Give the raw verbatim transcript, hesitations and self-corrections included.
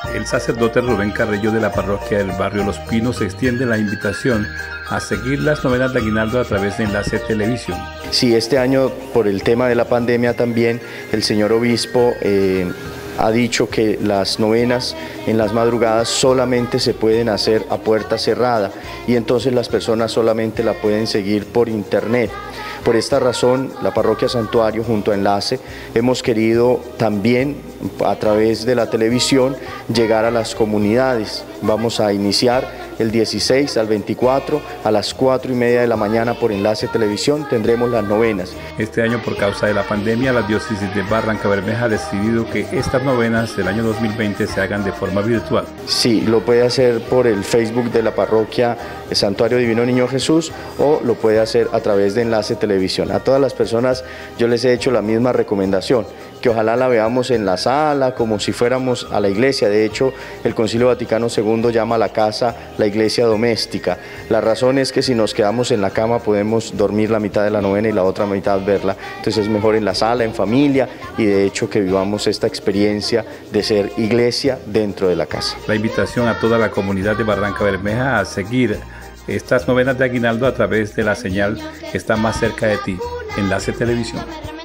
el sacerdote Rubén Carrillo de la parroquia del barrio Los Pinos extiende la invitación a seguir las novenas de aguinaldo a través de Enlace Televisión. Sí, este año por el tema de la pandemia también el señor obispo eh, ha dicho que las novenas en las madrugadas solamente se pueden hacer a puerta cerrada y entonces las personas solamente la pueden seguir por internet. Por esta razón, la Parroquia Santuario junto a Enlace hemos querido también a través de la televisión llegar a las comunidades. Vamos a iniciar el dieciséis al veinticuatro a las cuatro y media de la mañana por Enlace Televisión tendremos las novenas. Este año, por causa de la pandemia, la diócesis de Barrancabermeja ha decidido que estas novenas del año dos mil veinte se hagan de forma virtual. Sí, lo puede hacer por el Facebook de la parroquia Santuario Divino Niño Jesús o lo puede hacer a través de Enlace Televisión. A todas las personas yo les he hecho la misma recomendación, que ojalá la veamos en la sala como si fuéramos a la iglesia. De hecho, el Concilio Vaticano segundo llama a la casa la iglesia doméstica. La razón es que si nos quedamos en la cama podemos dormir la mitad de la novena y la otra mitad verla. Entonces es mejor en la sala, en familia, y de hecho que vivamos esta experiencia de ser iglesia dentro de la casa. La invitación a toda la comunidad de Barrancabermeja a seguir estas novenas de aguinaldo a través de la señal que está más cerca de ti, Enlace Televisión.